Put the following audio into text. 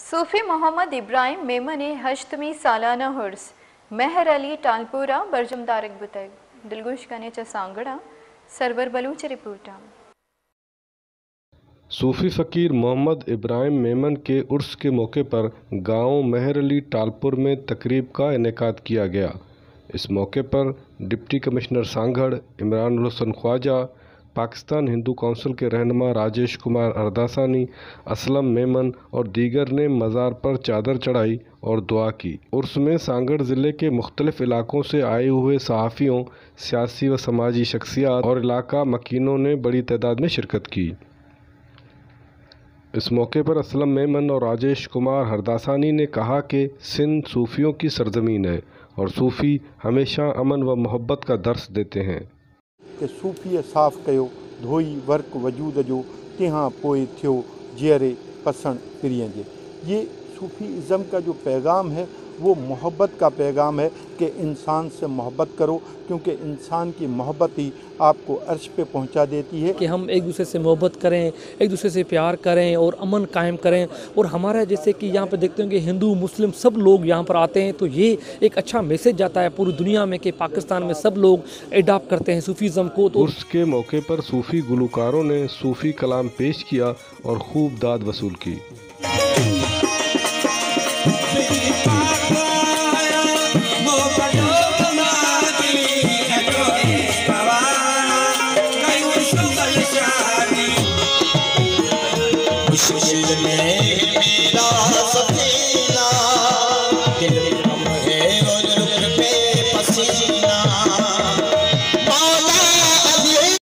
सूफी मोहम्मद इब्राहिम मेमने हश्तमी सालाना हुर्स महर अली टालपुरा बरजमदारक बुतग दिलगोश कनेचा सांगड़ा सरवर बलूच रिपोर्टा। सूफी फ़कीर मोहम्मद इब्राहिम मेमन के उर्स के मौके पर गांव महर अली टालपुर में तकरीब का इनेकाद किया गया। इस मौके पर deputy commissioner Sanghar Imran Hussain Khawaja, Pakistan Hindu council के रहनुमा राजेश कुमार अरदासानी, असलम मेमन और दीगर ने मज़ार पर चादर चढ़ाई और दुआ की। उर्स में सांगड़ ज़िले के मुख्तलिफ इलाकों से आए हुए सहाफ़ियों, सियासी व समाजी शख्सियात और इलाका मकीनों ने बड़ी तादाद में शिरकत की। इस मौके पर असलम मेमन और राजेश कुमार हरदासानी ने कहा कि सिंध सूफ़ियों की सरजमीन है और सूफ़ी हमेशा अमन व मोहब्बत का दर्स देते हैं। कि सूफ़ीअ साफ़ कयो धोई वर्क वजूद जो तिहां पोए थियो जियरे पसण पिरियं जे। ये सूफ़ीज़म का जो पैगाम है वो मोहब्बत का पैगाम है कि इंसान से मोहब्बत करो, क्योंकि इंसान की मोहब्बत ही आपको अर्श पे पहुंचा देती है। कि हम एक दूसरे से मोहब्बत करें, एक दूसरे से प्यार करें और अमन कायम करें। और हमारा जैसे कि यहाँ पे देखते हैं कि हिंदू मुस्लिम सब लोग यहाँ पर आते हैं, तो ये एक अच्छा मैसेज जाता है पूरी दुनिया में कि पाकिस्तान में सब लोग एडॉप्ट करते हैं सूफीज़म को। तो उर्स के मौके पर सूफ़ी गुलकारों ने सूफ़ी कलाम पेश किया और खूब दाद वसूल की। खुश